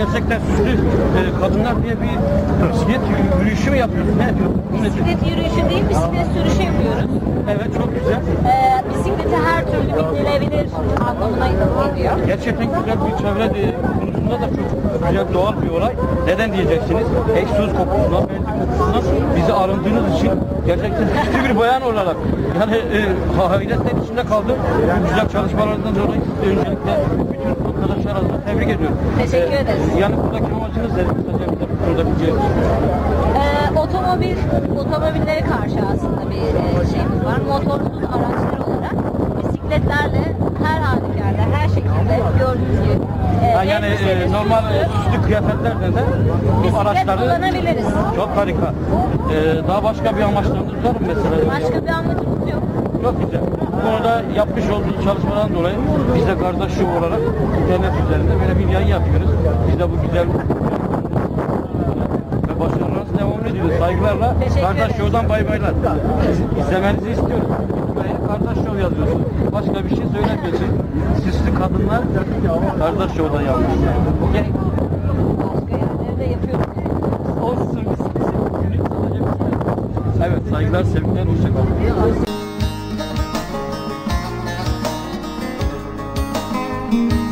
gerçekten süslü kadınlar diye bir bisiklet yürüyüşü mü yapıyorsun? Ne yapıyorsun? Bisiklet yürüyüşü değil, bisiklet sürüşü yapıyoruz. Evet, çok güzel. Bisiklete her türlü binilebilir anlamına geliyor. Gerçekten güzel bir çevre konusunda da çok güzel, doğal bir olay. Neden diyeceksiniz? Egzoz kokusundan, benzin kokusundan bizi arındığınız için gerçekten güçlü bir bayan olarak yani hayretler içinde kaldım. Bu güzel çalışmalarından dolayı sizi öncelikle bütün arkadaşlar adına tebrik ediyorum. Teşekkür ederiz. Yani buradaki amacınız ne? Kısaca bize bu konuda bilgi verin. Otomobillere karşı aslında bir şeyimiz var. Motorsuz araçlar olarak bisikletlerle her halükarda, her şekilde gördüğünüz gibi Yani normal süslü kıyafetlerle de bu bisiklet araçları kullanabiliriz. çok harika. Daha başka bir amaçlarınız var mı mesela? Başka bir amacımız yok. Çok güzel. Bu konuda yapmış olduğunuz çalışmadan dolayı biz de Kardeş Show olarak internet üzerinde böyle bir yayın yapıyoruz. Biz de bu güzel ve başarılarınız devam ediyor. Saygılarla Kardeş Show'dan bay baylar. İzlemenizi istiyoruz. Buraya Kardeş Show yazıyorsunuz. Başka bir şey söylemiyorsun. Süslü kadınlar Kardeş Show'dan yapmışlar. Okay. Başka yerlerde yapıyoruz. Olsun. Evet, saygılar, sevgiler, hoşçakalın.